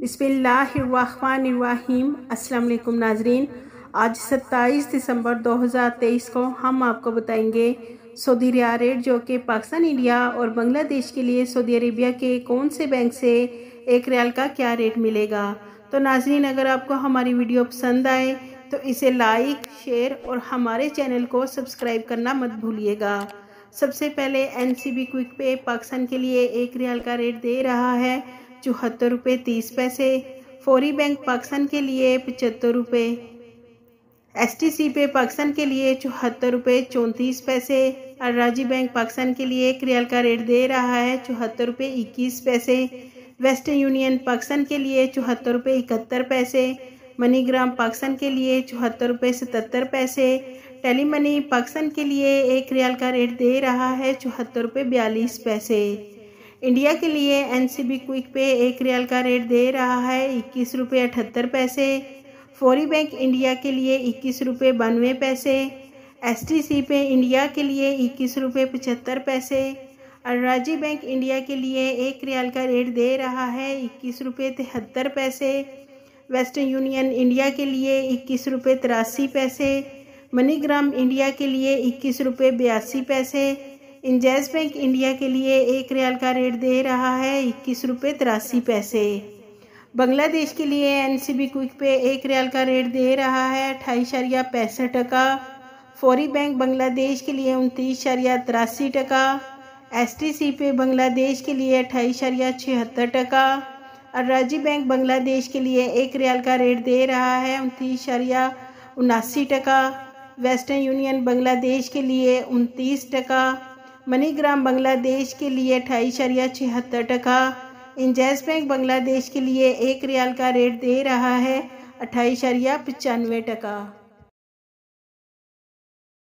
बिस्मिल्लाहिर्रहमानिर्रहीम। अस्सलाम वालेकुम नाजरीन, आज 27 दिसंबर 2023 को हम आपको बताएंगे सऊदी रियाल रेट, जो कि पाकिस्तान, इंडिया और बांग्लादेश के लिए सऊदी अरेबिया के कौन से बैंक से एक रियाल का क्या रेट मिलेगा। तो नाजरीन, अगर आपको हमारी वीडियो पसंद आए तो इसे लाइक, शेयर और हमारे चैनल को सब्सक्राइब करना मत भूलिएगा। सबसे पहले NCB क्विक पे पाकिस्तान के लिए एक रियाल का रेट दे रहा है 74 रुपये 30 पैसे। फौरी बैंक पाकिस्तान के लिए 75 रुपये। STC पे पाकिस्तान के लिए 74 रुपये 34 पैसे। अराजी बैंक पाकिस्तान के लिए एक रियाल का रेट दे रहा है 74 रुपये 21 पैसे। वेस्टर्न यूनियन पाकिस्तान के लिए 74 रुपये 71 पैसे। मनीग्राम पाकिस्तान के लिए 74 रुपये 77 पैसे। टेली मनी पाकिस्तान के लिए एक रियाल का रेट दे रहा है 74 रुपये 42 पैसे। इंडिया के लिए NCB क्विक पे एक रियाल का रेट दे रहा है 21 रुपये 78 पैसे। फौरी बैंक इंडिया के लिए 21 रुपये 92 पैसे। STC पे इंडिया के लिए 21 रुपये 75 पैसे। अराजी बैंक इंडिया के लिए एक रियाल का रेट दे रहा है 21 रुपये 73 पैसे। वेस्टर्न यूनियन इंडिया के लिए 21 रुपये 83 पैसे। मनीग्राम इंडिया के लिए 21 रुपये 82 पैसे। इंजैज़ बैंक इंडिया के लिए एक रियाल का रेट दे रहा है 21 रुपये 83 पैसे। बांग्लादेश के लिए NCB क्विक पे एक रियाल का रेट दे रहा है 28.65 टका। फौरी बैंक बांग्लादेश के लिए 29.83 टका। STC पे बांग्लादेश के लिए 28.76 टका। अराजी बैंक बांग्लादेश के लिए एक रियाल का रेट दे रहा है 29.79 टका। वेस्टर्न यूनियन बांग्लादेश के लिए 29 टका। मनीग्राम बांग्लादेश के लिए 28.76 टका। इंजैज़ बैंक बांग्लादेश के लिए एक रियाल का रेट दे रहा है 28.95 टका।